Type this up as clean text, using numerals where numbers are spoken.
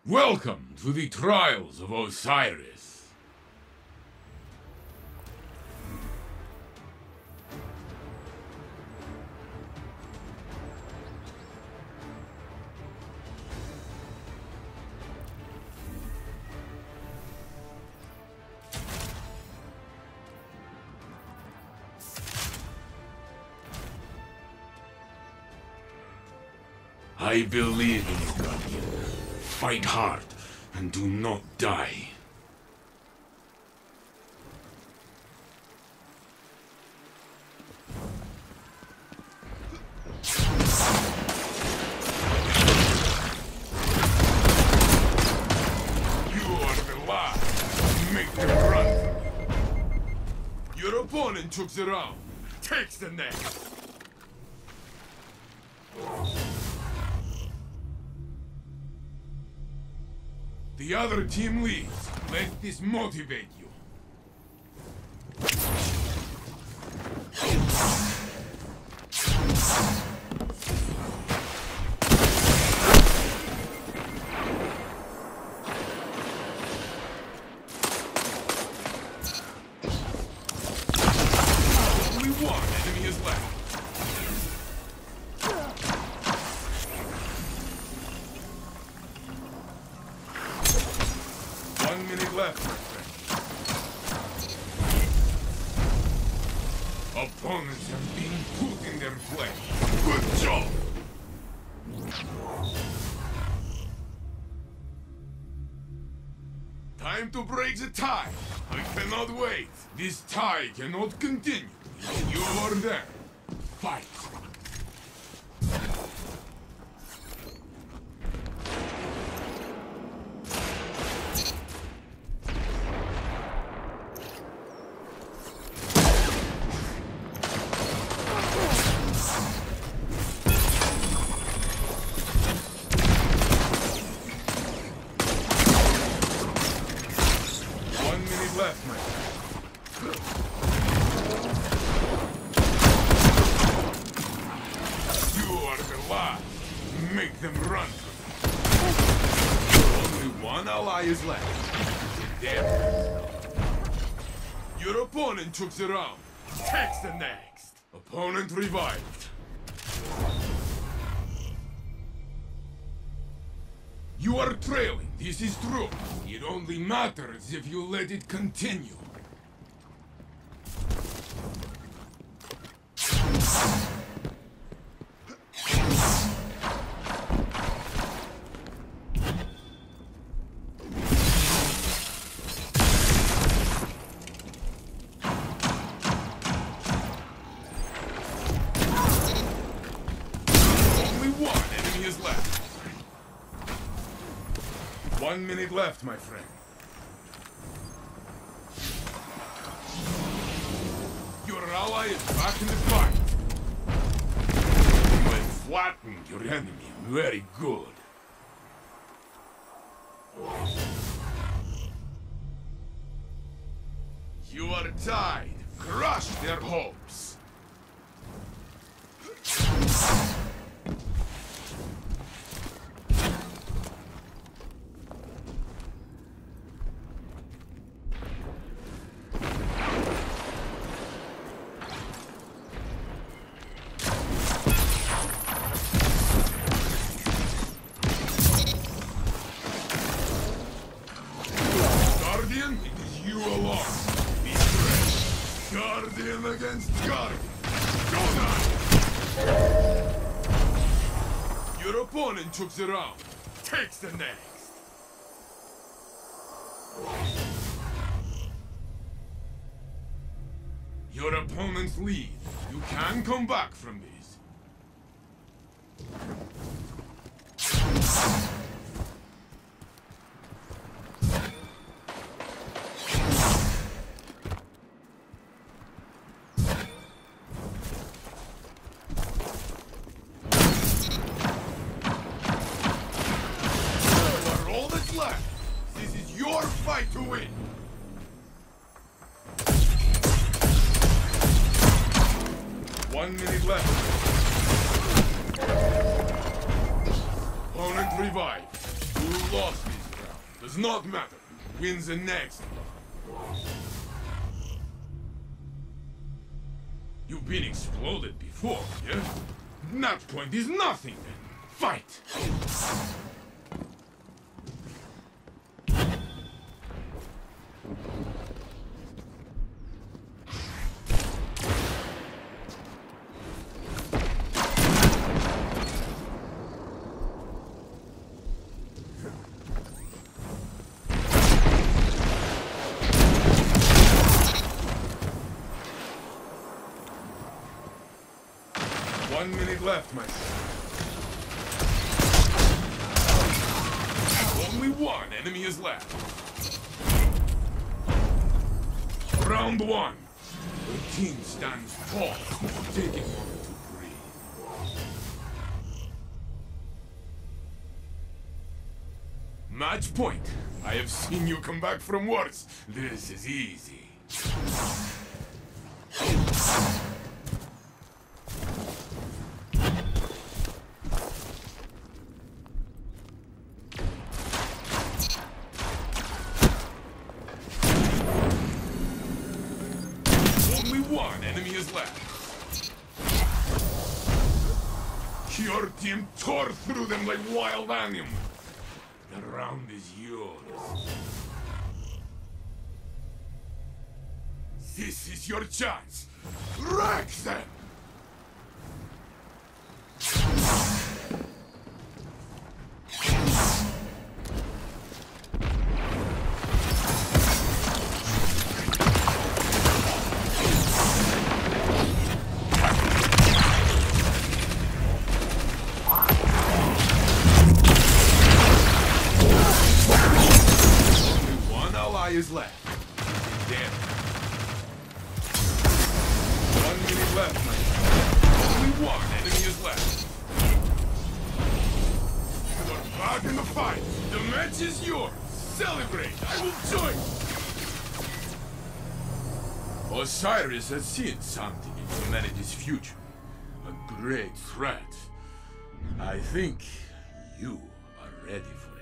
Welcome to the trials of Osiris. I believe in you, Guardian. Fight hard and do not die. You are the last. Make them run from you. Your opponent took the round. Takes the next. The other team leads. Let this motivate you. Only one enemy is left. Left, my friend. Opponents have been put in their place. Good job! Time to break the tie. I cannot wait. This tie cannot continue. You are there. Fight. Left, my friend. You are the last. Make them run. Only one ally is left. Damn. Your opponent took the round. Takes the next. Opponent revived. You are trailing, this is true. It only matters if you let it continue. Only one enemy is left. 1 minute left, my friend. Your ally is back in the fight. You have flattened your enemy. Very good. You are tied. Crush their hopes. Guardian, it is you alone. Be brave. Guardian against Guardian. Go now. Your opponent took the round. Takes the next. Your opponent's lead. You can come back from this. Left. This is your fight to win. One minute left. Opponent revived. You lost this. Does not matter. Wins the next. You've been exploded before, yeah? That point is nothing then. Fight! One minute left, my friend. Only one enemy is left. Round one. The team stands tall, taking a moment to breathe. Match point. I have seen you come back from worse. This is easy. One enemy is left. Your team tore through them like wild animals. The round is yours. This is your chance. Wreck them! Is left. Damn. 1 minute left, my friend. Only one enemy is left. You're back in the fight. The match is yours. Celebrate. I will join you. Osiris has seen something in humanity's future. A great threat. I think you are ready for it.